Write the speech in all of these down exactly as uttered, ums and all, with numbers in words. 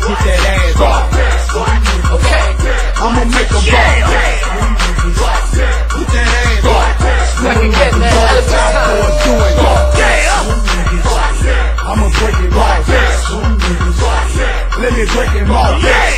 get that ass off. Okay, I'ma make them ball. Put that ass off. I can get that elephant I'ma break it off. Let me break it off.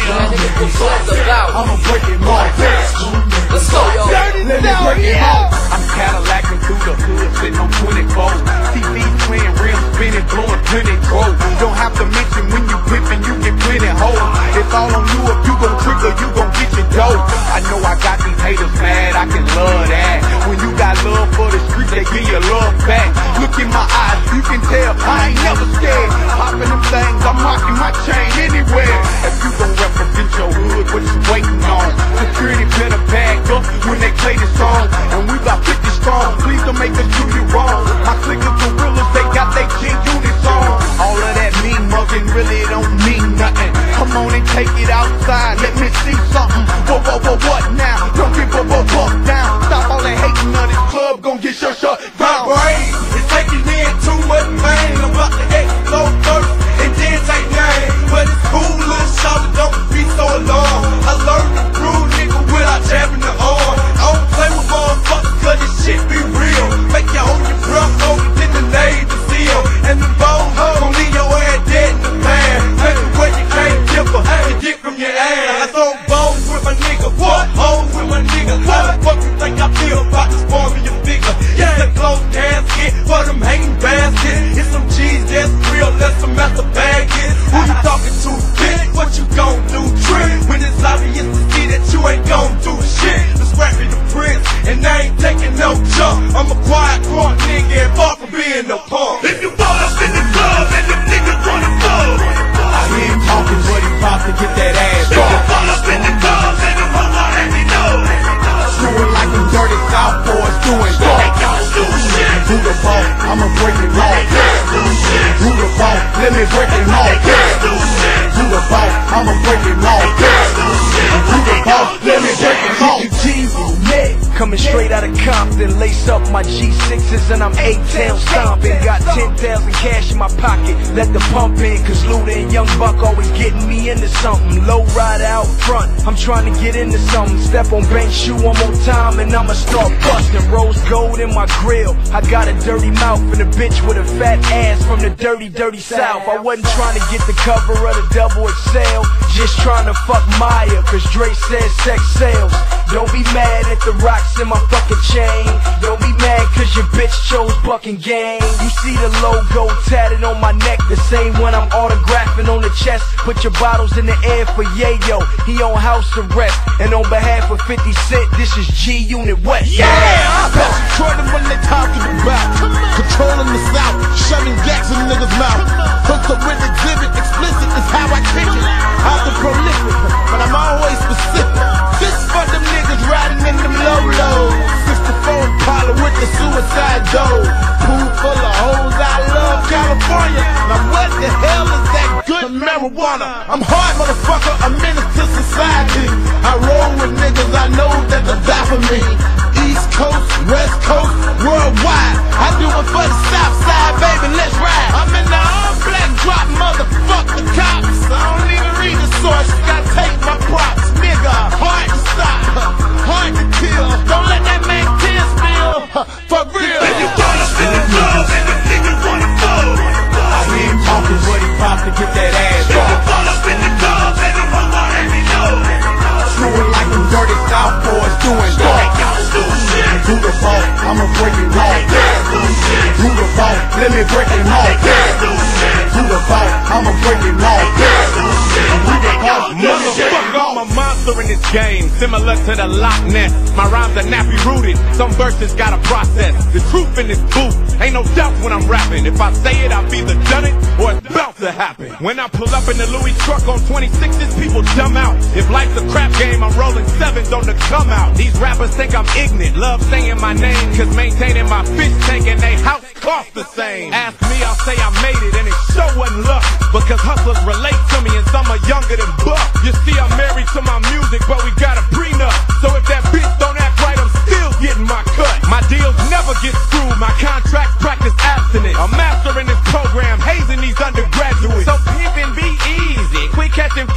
I'ma break it off. Let's go, y'all. Let me break it off. I'm Cadillacing through the hood, sitting on twenty-four. T V playing real, spinning, blowing plenty gold. Don't have to mention when you pimpin', you get plenty hoes. It's all on you if you gon' trigger, you gon' get your dough. I know I got these haters mad, I can love that. When you got love for the streets, they give you love back. Look in my eyes, you can tell I ain't never scared. Popping them things, I'm rocking my chain anywhere. If you gon' represent your hood, what you waiting on? Security better bag up when they play this song. And we got fifty strong, please don't make us do you wrong. My clique of gorillas, they got they G units on. All of that mean mugging really don't mean nothing. Come on and take it outside, let me see something. Whoa, whoa, whoa, what now? Don't give a whoa, walk down. Stop all that hating on this club, gon' get your shut down. My brain is taking in too much pain. I'm about to explode first and then take name. But it's cool, little shawty, don't be so alarmed. I learned to prove nigga without jabbing the arm. I don't play with motherfuckers cause this shit be real. Make you hold your breath over than the Navy SEAL. And the bone gon' leave your ass dead in the pan. Make it where you can't differ, you get from your ass. I throw bones with my nigga, what? Hoes with my nigga. How the fuck you think I feel about this form in your figure? It's a closed casket for them hating baskets. It's some cheese that's real, that's some master baggage. Who you talking to, bitch? What you gon' do, trick? When it's obvious to see that you ain't gon' do shit. Just rapping the prince, and I ain't taking no jump. I'm a quiet, quiet nigga and far from being no punk. If you fall up in the club and them niggas wanna fall, I hear him talking, but he about to get that ass off. if you fall up in the club and them hoes already know, Screwing like them dirty South boys doing they dark. don't do shit. Who the ball? I'ma break it They off. can't do shit. Who the ball? Let me break it They off. can't do shit. Who the ball? I'ma break it off. Can't do shit. Who the ball? Let me break it off. G's in the neck, coming straight out of Compton. Lace up my G sixes and I'm eight-town stomping. Got ten thousand cash in my pocket, let the pump in. Cause Luda and Young Buck always getting me into something. Low ride out front, I'm trying to get into something. Step on bank shoe one more time and I'ma start busting. Rose gold in my grill, I got a dirty mouth and a bitch with a fat ass from the dirty, dirty South. I wasn't trying to get the cover of the double X L, just trying to fuck Maya, cause Dre said sex sells. Don't be mad at the rocks in my fucking chain. Don't be mad cause your bitch chose Bucking Gang. You see the logo tatted on my neck, the same one I'm autographing on the chest. Put your bottles in the air for Yayo, he on house arrest. And on behalf of fifty cent, this is G Unit West. Yeah! Pass Jordan when they talking about controlling the South, shoving gas in niggas' mouth. Hooked up with exhibit, explicit is how I kick it. I've been prolific, but I'm always specific. This for them niggas riding in them low lows. sixty-four Impala with the suicide door. Pool full of hoes, I love California. Now what the hell is that good marijuana? I'm hard, motherfucker, a menace to society. I roll with niggas I know that will die for me. East Coast, West Coast, worldwide. I do it for the South Side, baby, let's ride. I'm in the all black drop, motherfuck the cops. I don't even read the source, you gotta take my props. Nigga, hard to stop, hard to kill. Don't let that man tears spill, for real. If you fall up in the club and them niggas wanna fall, I hear him talking, but he about to get that ass if you off. fall up in the club and them hoes already know, Screwing like them dirty South boys doing they dark. don't do shit. Who the ball? I'ma break it They off. can't do shit. Who the ball? Let me break it They off. can't do shit. Who the ball? I'ma break it off. Can't do shit. They don't do shit. Motherfucker, I'm a monster in this game, similar to the Loch Ness. My rhymes are nappy rooted, some verses gotta process. The truth in this booth, ain't no doubt when I'm rapping. If I say it, I've either done it or it's about to happen. When I pull up in the Louis truck on twenty-sixes, people dumb out. If life's a crap game, I'm rolling sevens on the come out. These rappers think I'm ignorant, love saying my name, cause maintaining my fish tank and they house cost the same. Ask me, I'll say I made it and it sure wasn't luck, because hustlers relate to me and some are younger than Buck. You see, I'm married to my music, but we got a prenup. So if that bitch don't act right, I'm still getting my cut. My deals never get screwed, my contracts practice abstinence. A master in this program, hazing these undergraduates. So pimpin' be easy, quit catching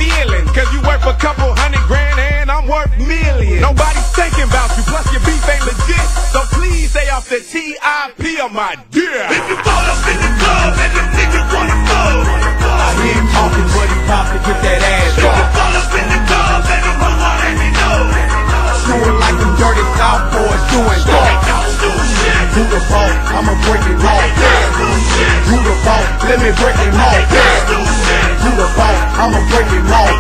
a couple hundred grand and I'm worth millions. Nobody's thinking about you, plus your beef ain't legit. So please stay off the T I P of my dear. If you fall up in the club and the niggas wanna fall, I hear him talking, but he poppin' get that ass if you off. fall up in the club and the mama let me know. Doing like them dirty South boys doing dark. Don't do shit. Who the ball? I'ma break it off. Don't do shit. Who the ball? Let me break it off. Don't do shit. Who the ball? I'ma break it off.